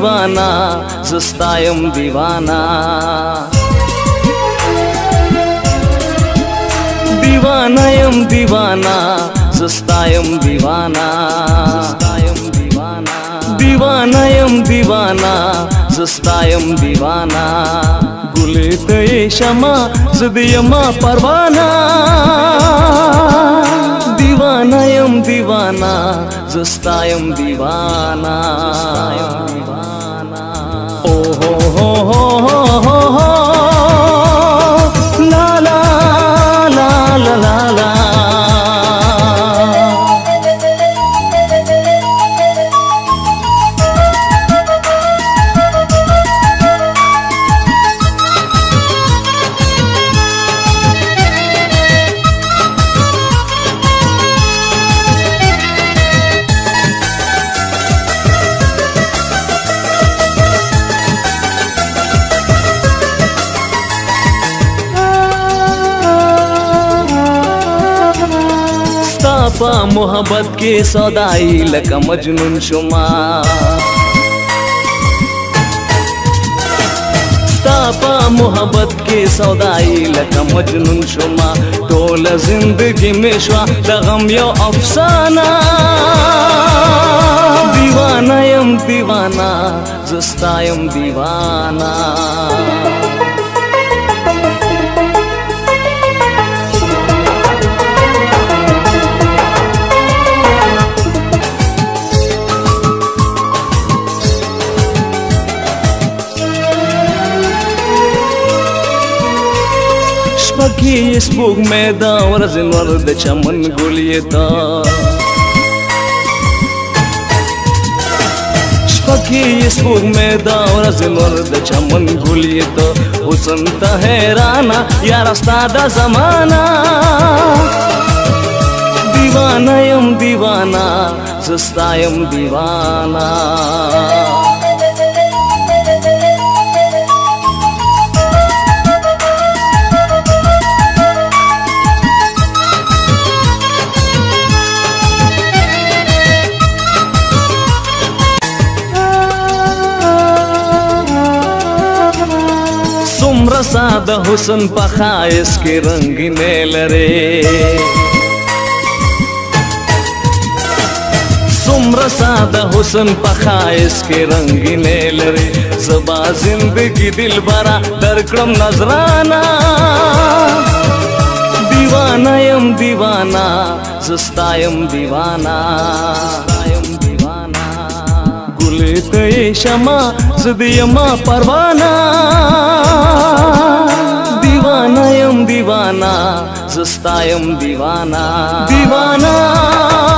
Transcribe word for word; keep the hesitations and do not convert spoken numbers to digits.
दीवाना जस्तायम दीवाना दीवानायम दीवाना जस्तायम दीवाना दीवानायम दीवाना जस्तायम दीवाना गुलेत शमा जदियमा परवाना दीवानायम दीवाना जस्तायम दीवाना ओ हो हो हो हो हो हो ला ला ला ला ला ला पा मोहब्बत के सौदाई लका मजनून शुमा तापा मोहब्बत के सौदाई लका मजनून शुमा टोल जिंदगी में श्वा दगम यो अफसाना दीवानायम दीवाना जस्तायम दीवाना Shpaki yisbuk meda warazin warda chaman guliyeta Shpaki yisbuk meda warazin warda chaman guliyeta Usanta hairana ya rasta da zamana Divanayam divana zastayam divana सुम्र साद हुसन पखा इसके रंगीने लरे सुम्र साद हुसन पखा इसके रंगीने लरे ज़बा जिंदगी दिल बरा दरकड़म नजराना दीवानायम दीवाना जस्तायम दीवाना गुलेत शमा जदियमा परवाना दीवानायम दीवाना जस्तायम दीवाना दीवाना